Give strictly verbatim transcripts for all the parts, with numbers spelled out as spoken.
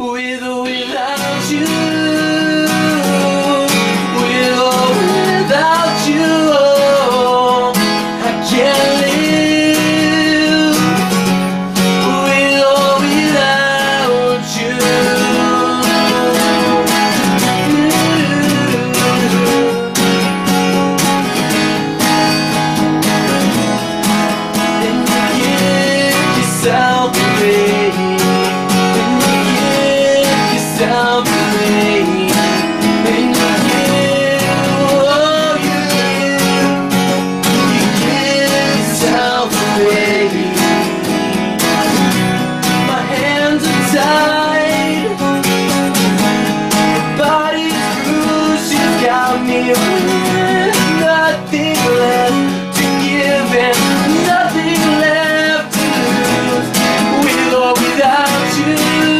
with or without you, with or without you, I can't live with or without you. And you give yourself away, and you give yourself away, and you give, oh you give, you give yourself away. My hands are tied, my body's bruised, you've got me with nothing left to give and nothing left to lose, with or without you.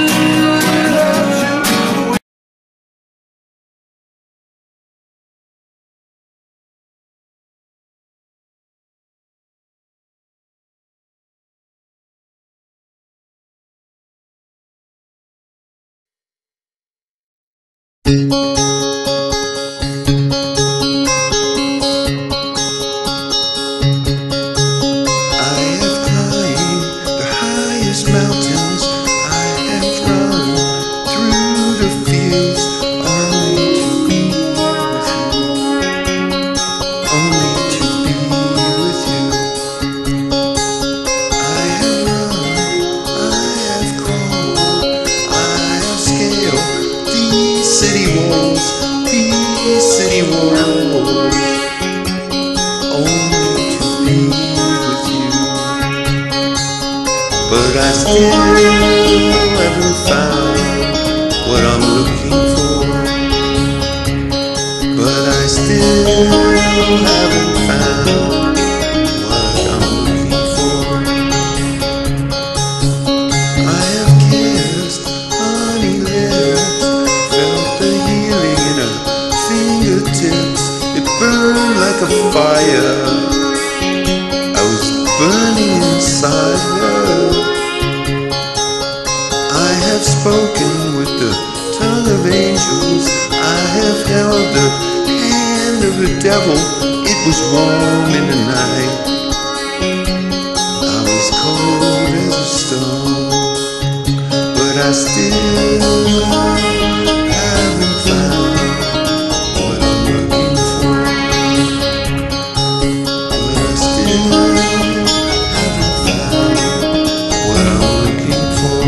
Mountains, I have run through the fields, only to be with you, only to be with you. I have run, I have crawled, I have scaled these city walls, these city walls, only to be with you. But I still haven't found what I'm looking for. But I still haven't found what I'm looking for. I have kissed honey lips, felt the healing in her fingertips. It burned like a fire, I was burning inside her. I have spoken with the tongue of angels, I have held the hand of the devil. It was warm in the night, I was cold as a stone. But I still haven't found what I'm looking for. But I still haven't found what I'm looking for.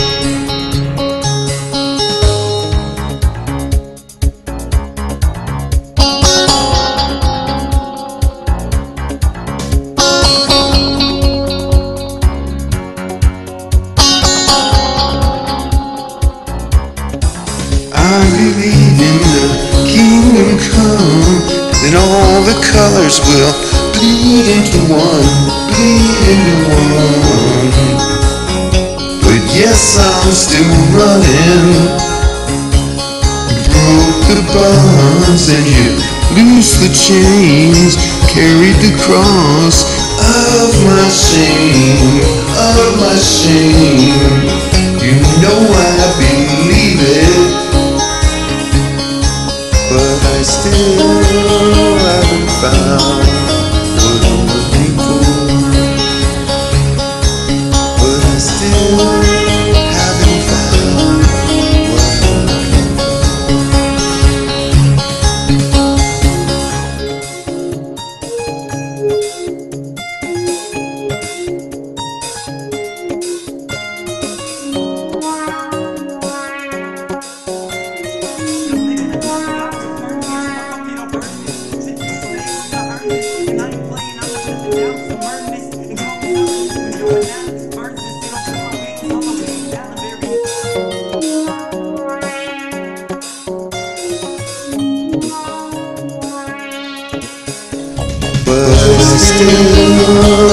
I believe in the kingdom come, then all the colors will bleed into one, bleed into one. But yes, I'm still running, broke the bonds and you loose the chains, carried the cross of my shame, of my shame. You know I believe it, but I still haven't found what I'm looking for. But I still haven't found what I'm looking but I still